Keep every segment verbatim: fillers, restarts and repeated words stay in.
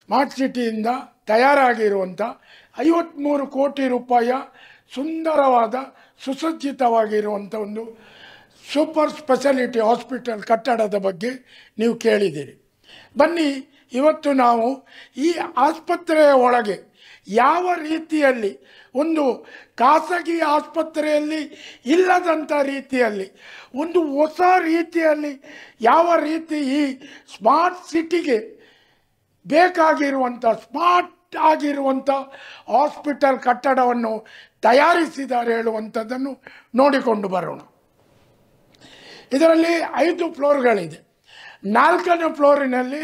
Smart ಸಿಟಿಯಿಂದ ತಯಾರಾಗಿರುವಂಥ ಐವತ್ತ್ಮೂರು ಕೋಟಿ ರೂಪಾಯಿಯ ಸುಂದರವಾದ ಸುಸಜ್ಜಿತವಾಗಿರುವಂಥ ಒಂದು ಸೂಪರ್ ಸ್ಪೆಷಾಲಿಟಿ ಹಾಸ್ಪಿಟಲ್ ಕಟ್ಟಡದ ಬಗ್ಗೆ ನೀವು ಕೇಳಿದ್ದೀರಿ. ಬನ್ನಿ, ಇವತ್ತು ನಾವು ಈ ಆಸ್ಪತ್ರೆಯ ಒಳಗೆ ಯಾವ ರೀತಿಯಲ್ಲಿ ಒಂದು ಖಾಸಗಿ ಆಸ್ಪತ್ರೆಯಲ್ಲಿ ಇಲ್ಲದಂಥ ರೀತಿಯಲ್ಲಿ ಒಂದು ಹೊಸ ರೀತಿಯಲ್ಲಿ ಯಾವ ರೀತಿ ಈ ಸ್ಮಾರ್ಟ್ ಸಿಟಿಗೆ ಬೇಕಾಗಿರುವಂಥ ಸ್ಮಾರ್ಟ್ ಆಗಿರುವಂಥ ಹಾಸ್ಪಿಟಲ್ ಕಟ್ಟಡವನ್ನು ತಯಾರಿಸಿದ್ದಾರೆ ಹೇಳುವಂಥದ್ದನ್ನು ನೋಡಿಕೊಂಡು ಬರೋಣ. ಇದರಲ್ಲಿ ಐದು ಫ್ಲೋರ್ಗಳಿದೆ. ನಾಲ್ಕನೇ ಫ್ಲೋರಿನಲ್ಲಿ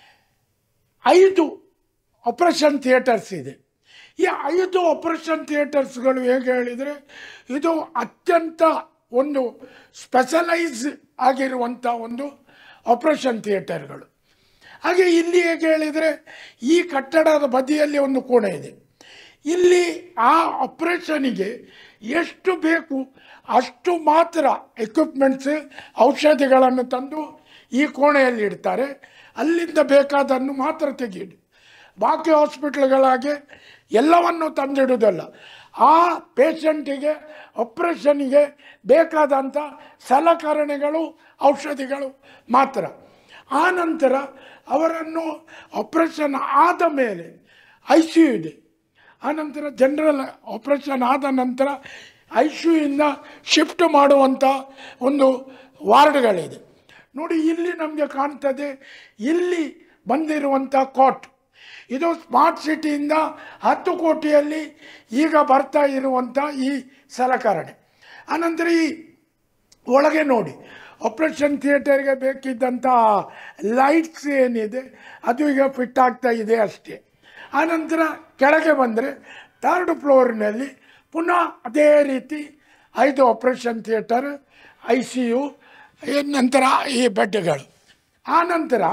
ಐದು ಆಪರೇಷನ್ ಥಿಯೇಟರ್ಸ್ ಇದೆ. ಈ ಐದು ಆಪರೇಷನ್ ಥಿಯೇಟರ್ಸ್ಗಳು ಹೇಗೆ ಹೇಳಿದರೆ ಇದು ಅತ್ಯಂತ ಒಂದು ಸ್ಪೆಷಲೈಸ್ ಆಗಿರುವಂಥ ಒಂದು ಆಪರೇಷನ್ ಥಿಯೇಟರ್ಗಳು. ಹಾಗೆ ಇಲ್ಲಿ ಹೇಗೆ ಹೇಳಿದರೆ ಈ ಕಟ್ಟಡದ ಬದಿಯಲ್ಲಿ ಒಂದು ಕೋಣೆ ಇದೆ. ಇಲ್ಲಿ ಆ ಆಪರೇಷನಿಗೆ ಎಷ್ಟು ಬೇಕು ಅಷ್ಟು ಮಾತ್ರ ಎಕ್ವಿಪ್ಮೆಂಟ್ಸ್ ಔಷಧಿಗಳನ್ನು ತಂದು ಈ ಕೋಣೆಯಲ್ಲಿ ಇಡ್ತಾರೆ. ಅಲ್ಲಿಂದ ಬೇಕಾದನ್ನು ಮಾತ್ರ ತೆಗೆಯಿಡು. ಬಾಕಿ ಹಾಸ್ಪಿಟ್ಲ್ಗಳಾಗೆ ಎಲ್ಲವನ್ನು ತಂದಿಡುವುದಲ್ಲ. ಆ ಪೇಷಂಟಿಗೆ ಆಪ್ರೇಷನ್ಗೆ ಬೇಕಾದಂಥ ಸಲಕರಣೆಗಳು ಔಷಧಿಗಳು ಮಾತ್ರ. ಆ ನಂತರ ಅವರನ್ನು ಆಪ್ರೇಷನ್ ಆದ ಮೇಲೆ ಐ ಸಿ ಯು ಇದೆ. ಆನಂತರ ಜನರಲ್ ಆಪ್ರೇಷನ್ ಆದ ನಂತರ ಐ ಸಿ ಯುಯಿಂದ ಶಿಫ್ಟ್ ಮಾಡುವಂಥ ಒಂದು ವಾರ್ಡ್ಗಳಿದೆ. ನೋಡಿ, ಇಲ್ಲಿ ನಮಗೆ ಕಾಣ್ತದೆ ಇಲ್ಲಿ ಬಂದಿರುವಂಥ ಕಾಟ್. ಇದು ಸ್ಮಾರ್ಟ್ ಸಿಟಿಯಿಂದ ಹತ್ತು ಕೋಟಿಯಲ್ಲಿ ಈಗ ಬರ್ತಾ ಇರುವಂಥ ಈ ಸಲಕರಣೆ. ಆನಂತರ ಈ ಒಳಗೆ ನೋಡಿ, ಆಪ್ರೇಷನ್ ಥಿಯೇಟರ್ಗೆ ಬೇಕಿದ್ದಂಥ ಲೈಟ್ಸ್ ಏನಿದೆ ಅದು ಈಗ ಫಿಟ್ ಆಗ್ತಾ ಇದೆ ಅಷ್ಟೇ. ಆನಂತರ ಕೆಳಗೆ ಬಂದರೆ ಥರ್ಡ್ ಫ್ಲೋರ್ನಲ್ಲಿ ಪುನಃ ಅದೇ ರೀತಿ ಐದು operation theatre, I C U, ನಂತರ ಈ ಬೆಡ್ಗಳು. ಆನಂತರ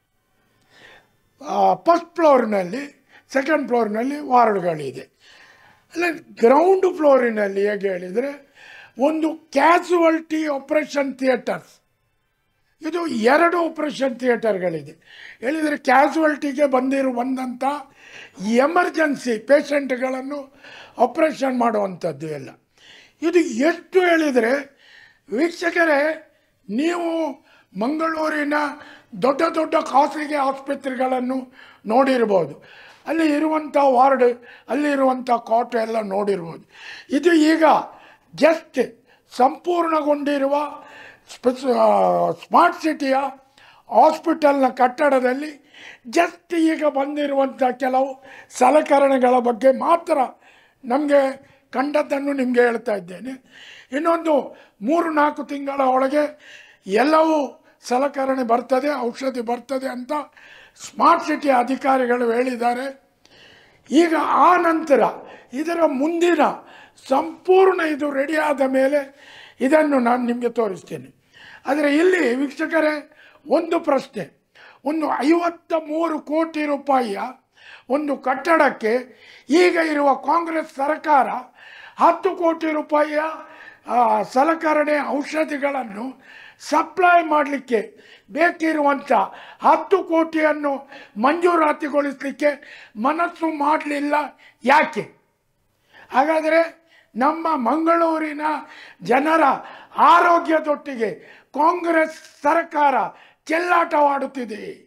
ಫಸ್ಟ್ ಫ್ಲೋರ್ನಲ್ಲಿ ಸೆಕೆಂಡ್ ಫ್ಲೋರ್ನಲ್ಲಿ ವಾರ್ಡ್ಗಳಿದೆ. ಅಲ್ಲ, ಗ್ರೌಂಡ್ ಫ್ಲೋರಿನಲ್ಲಿ ಹೇಗೆ ಹೇಳಿದರೆ ಒಂದು ಕ್ಯಾಸುವಲ್ಟಿ ಆಪ್ರೇಷನ್ ಥಿಯೇಟರ್ಸ್. ಇದು ಎರಡು ಆಪ್ರೇಷನ್ ಥಿಯೇಟರ್ಗಳಿದೆ. ಹೇಳಿದರೆ ಕ್ಯಾಸುವಲ್ಟಿಗೆ ಬಂದಿರು ಬಂದಂಥ ಎಮರ್ಜೆನ್ಸಿ ಪೇಷಂಟ್ಗಳನ್ನು ಆಪ್ರೇಷನ್ ಮಾಡುವಂಥದ್ದು ಎಲ್ಲ. ಇದು ಎಷ್ಟು ಹೇಳಿದರೆ ವೀಕ್ಷಕರೇ, ನೀವು ಮಂಗಳೂರಿನ ದೊಡ್ಡ ದೊಡ್ಡ ಖಾಸಗಿ ಆಸ್ಪತ್ರೆಗಳನ್ನು ನೋಡಿರ್ಬೋದು. ಅಲ್ಲಿ ಇರುವಂಥ ವಾರ್ಡ್, ಅಲ್ಲಿ ಇರುವಂಥ ಕಾಟ್ ಎಲ್ಲ ನೋಡಿರ್ಬೋದು. ಇದು ಈಗ ಜಸ್ಟ್ ಸಂಪೂರ್ಣಗೊಂಡಿರುವ ಸ್ಮಾರ್ಟ್ ಸಿಟಿಯ ಹಾಸ್ಪಿಟಲ್ನ ಕಟ್ಟಡದಲ್ಲಿ ಜಸ್ಟ್ ಈಗ ಬಂದಿರುವಂಥ ಕೆಲವು ಸಲಕರಣೆಗಳ ಬಗ್ಗೆ ಮಾತ್ರ ನಮಗೆ ಕಂಡದ್ದನ್ನು ನಿಮಗೆ ಹೇಳ್ತಾ ಇದ್ದೇನೆ. ಇನ್ನೊಂದು ಮೂರು ನಾಲ್ಕು ತಿಂಗಳ ಒಳಗೆ ಎಲ್ಲವೂ ಸಲಕರಣೆ ಬರ್ತದೆ, ಔಷಧಿ ಬರ್ತದೆ ಅಂತ ಸ್ಮಾರ್ಟ್ ಸಿಟಿ ಅಧಿಕಾರಿಗಳು ಹೇಳಿದ್ದಾರೆ. ಈಗ ಆ ನಂತರ ಇದರ ಮುಂದಿನ ಸಂಪೂರ್ಣ ಇದು ರೆಡಿ ಆದ ಮೇಲೆ ಇದನ್ನು ನಾನು ನಿಮಗೆ ತೋರಿಸ್ತೀನಿ. ಆದರೆ ಇಲ್ಲಿ ವೀಕ್ಷಕರೇ ಒಂದು ಪ್ರಶ್ನೆ, ಒಂದು ಐವತ್ತ ಮೂರು ಕೋಟಿ ರೂಪಾಯಿಯ ಒಂದು ಕಟ್ಟಡಕ್ಕೆ ಈಗ ಇರುವ ಕಾಂಗ್ರೆಸ್ ಸರ್ಕಾರ ಹತ್ತು ಕೋಟಿ ರೂಪಾಯಿಯ ಸಲಕರಣೆ ಔಷಧಿಗಳನ್ನು ಸಪ್ಲೈ ಮಾಡಲಿಕ್ಕೆ ಬೇಕಿರುವಂಥ ಹತ್ತು ಕೋಟಿಯನ್ನು ಮಂಜೂರಾತಿಗೊಳಿಸಲಿಕ್ಕೆ ಮನಸ್ಸು ಮಾಡಲಿಲ್ಲ ಯಾಕೆ? ಹಾಗಾದರೆ ನಮ್ಮ ಮಂಗಳೂರಿನ ಜನರ ಆರೋಗ್ಯದೊಟ್ಟಿಗೆ ಕಾಂಗ್ರೆಸ್ ಸರ್ಕಾರ ಚೆಲ್ಲಾಟವಾಡುತ್ತಿದೆ.